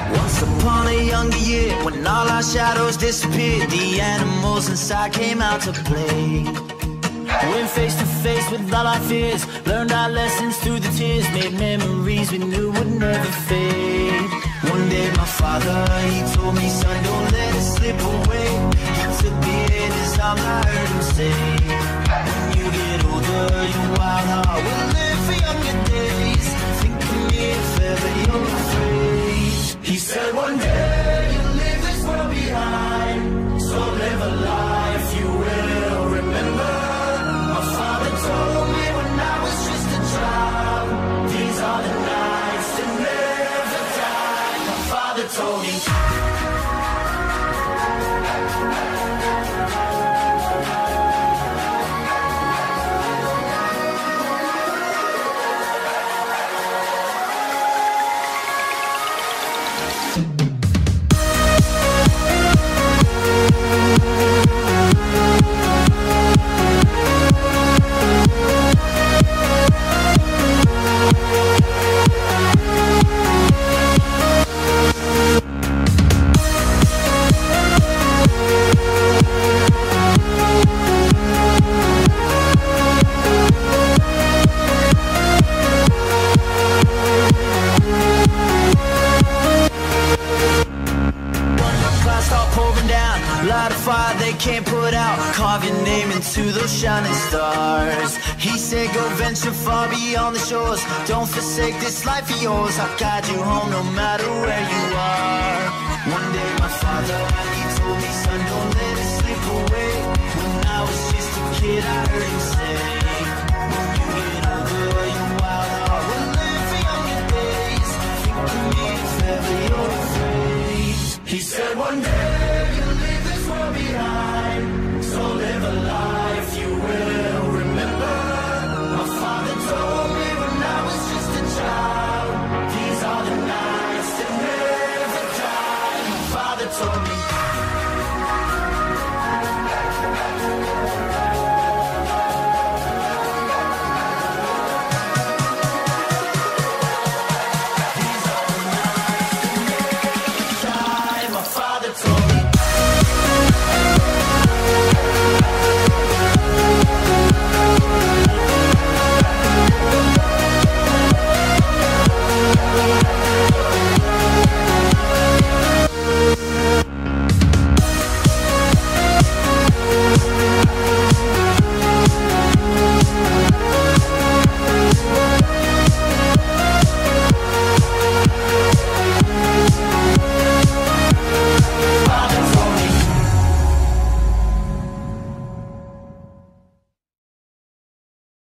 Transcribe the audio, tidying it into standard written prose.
Once upon a younger year, when all our shadows disappeared, the animals inside came out to play. Went face to face with all our fears, learned our lessons through the tears, made memories we knew would never fade. One day my father, he told me, son, don't let it slip away. He took me in his arms, I heard him say, when you get older, your wild heart will live for younger days. Think of me if ever you're afraid. He said one day you'll leave this world behind, so live a life you will remember. My father told me when I was just a child, these are the nights that never die. My father told me. Light a fire they can't put out, carve your name into those shining stars. He said go venture far beyond the shores, don't forsake this life of yours. I'll guide you home no matter where you are. One day my father, he told me, son, don't let it slip away. When I was just a kid I heard him say,